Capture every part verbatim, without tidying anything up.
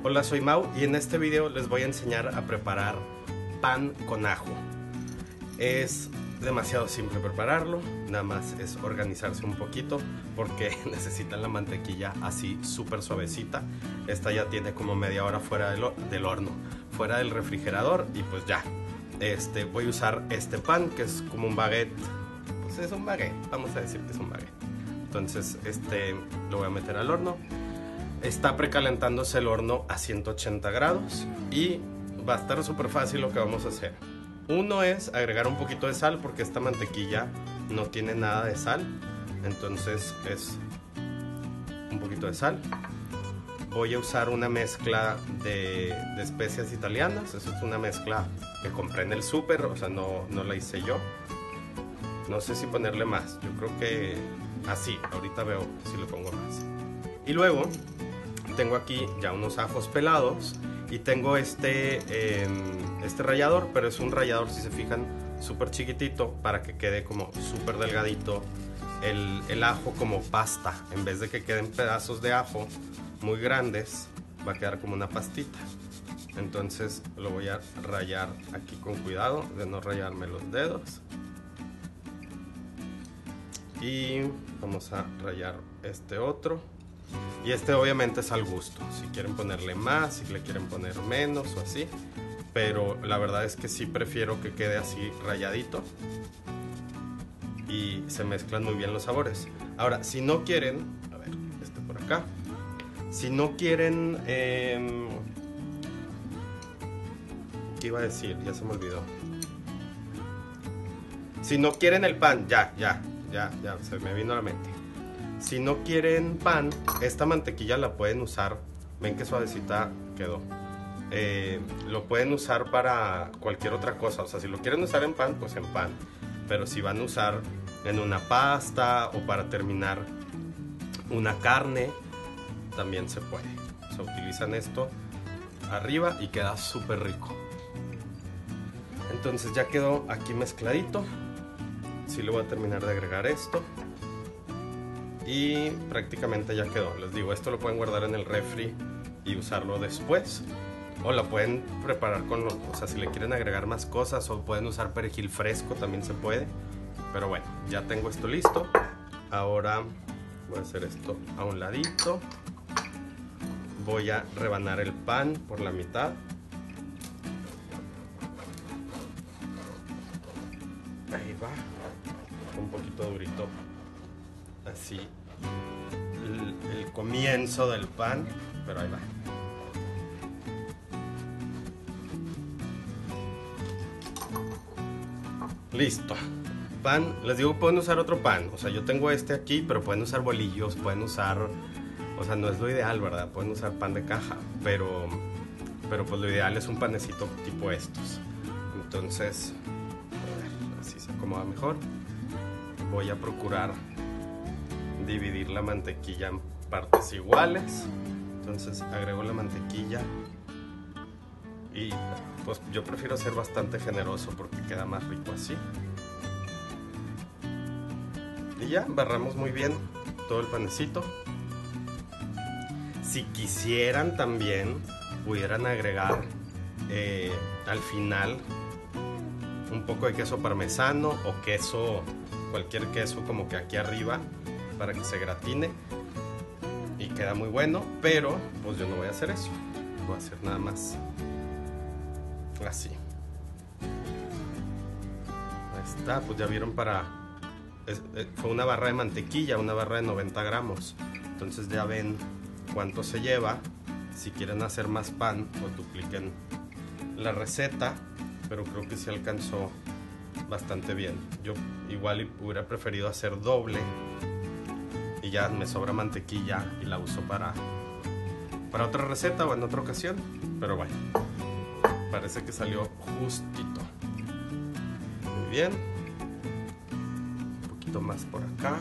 Hola, soy Mau y en este video les voy a enseñar a preparar pan con ajo. Es demasiado simple prepararlo, nada más es organizarse un poquito porque necesitan la mantequilla así súper suavecita. Esta ya tiene como media hora fuera del, del horno, fuera del refrigerador, y pues ya. Este, voy a usar este pan que es como un baguette, pues es un baguette, vamos a decir que es un baguette. Entonces este lo voy a meter al horno. Está precalentándose el horno a ciento ochenta grados y va a estar súper fácil lo que vamos a hacer. Uno es agregar un poquito de sal porque esta mantequilla no tiene nada de sal. Entonces es un poquito de sal. Voy a usar una mezcla de, de especias italianas. Eso es una mezcla que compré en el súper, o sea, no, no la hice yo. No sé si ponerle más. Yo creo que así, ahorita veo si le pongo más. Y luego tengo aquí ya unos ajos pelados y tengo este, eh, este rallador, pero es un rallador, si se fijan, súper chiquitito para que quede como súper delgadito el, el ajo como pasta. En vez de que queden pedazos de ajo muy grandes, va a quedar como una pastita. Entonces lo voy a rallar aquí con cuidado de no rayarme los dedos. Y vamos a rallar este otro. Y este obviamente es al gusto, si quieren ponerle más, si le quieren poner menos o así. Pero la verdad es que sí prefiero que quede así rayadito y se mezclan muy bien los sabores. Ahora, si no quieren, a ver, este por acá. Si no quieren, eh, ¿qué iba a decir? Ya se me olvidó. Si no quieren el pan, ya, ya, ya, ya, se me vino a la mente. Si no quieren pan, esta mantequilla la pueden usar. Ven que suavecita quedó. Eh, lo pueden usar para cualquier otra cosa. O sea, si lo quieren usar en pan, pues en pan. Pero si van a usar en una pasta o para terminar una carne, también se puede. O sea, utilizan esto arriba y queda súper rico. Entonces ya quedó aquí mezcladito. Sí, le voy a terminar de agregar esto. Y prácticamente ya quedó. Les digo, esto lo pueden guardar en el refri y usarlo después. O lo pueden preparar con, lo, o sea, si le quieren agregar más cosas, o pueden usar perejil fresco, también se puede. Pero bueno, ya tengo esto listo. Ahora voy a hacer esto a un ladito. Voy a rebanar el pan por la mitad. Ahí va. Un poquito durito. Así el, el comienzo del pan, pero ahí va. Listo. Pan, les digo, pueden usar otro pan. O sea, yo tengo este aquí, pero pueden usar bolillos, pueden usar, o sea, no es lo ideal, ¿verdad? Pueden usar pan de caja, pero, pero pues lo ideal es un panecito tipo estos. Entonces, a ver, así se acomoda mejor. Voy a procurar dividir la mantequilla en partes iguales. Entonces agrego la mantequilla y pues yo prefiero ser bastante generoso porque queda más rico así. Y ya barramos muy bien todo el panecito. Si quisieran también pudieran agregar eh, al final un poco de queso parmesano o queso, cualquier queso como que aquí arriba, para que se gratine y queda muy bueno, pero pues yo no voy a hacer eso, voy a hacer nada más así. Ahí está, pues ya vieron, para es, es, fue una barra de mantequilla, una barra de noventa gramos, entonces ya ven cuánto se lleva. Si quieren hacer más pan, pues dupliquen la receta, pero creo que sí alcanzó bastante bien. Yo igual hubiera preferido hacer doble y ya me sobra mantequilla y la uso para, para otra receta o en otra ocasión. Pero bueno, parece que salió justito. Muy bien. Un poquito más por acá.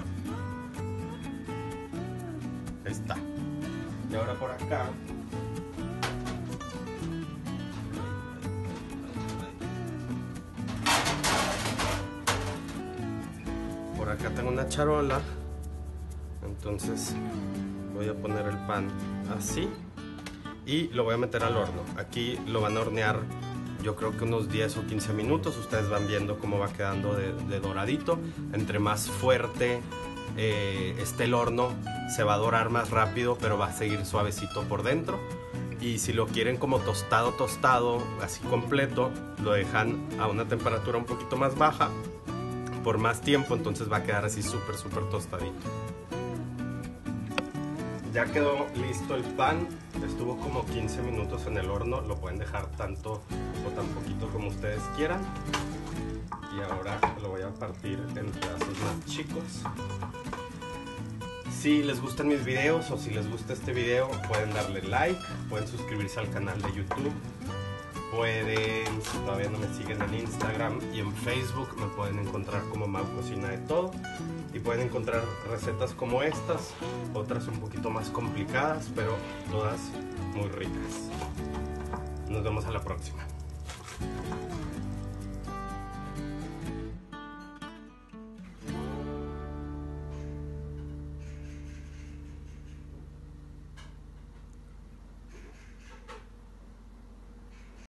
Ahí está. Y ahora por acá. Por acá tengo una charola. Entonces voy a poner el pan así y lo voy a meter al horno. Aquí lo van a hornear yo creo que unos diez o quince minutos. Ustedes van viendo cómo va quedando de, de doradito. Entre más fuerte eh, esté el horno, se va a dorar más rápido, pero va a seguir suavecito por dentro. Y si lo quieren como tostado, tostado, así completo, lo dejan a una temperatura un poquito más baja por más tiempo, entonces va a quedar así súper, súper tostadito. Ya quedó listo el pan, estuvo como quince minutos en el horno, lo pueden dejar tanto o tan poquito como ustedes quieran. Y ahora lo voy a partir en pedazos más chicos. Si les gustan mis videos o si les gusta este video, pueden darle like, pueden suscribirse al canal de YouTube, pueden, si todavía no me siguen en Instagram y en Facebook, me pueden encontrar como Mau Cocina de Todo, y pueden encontrar recetas como estas, otras un poquito más complicadas, pero todas muy ricas. Nos vemos a la próxima.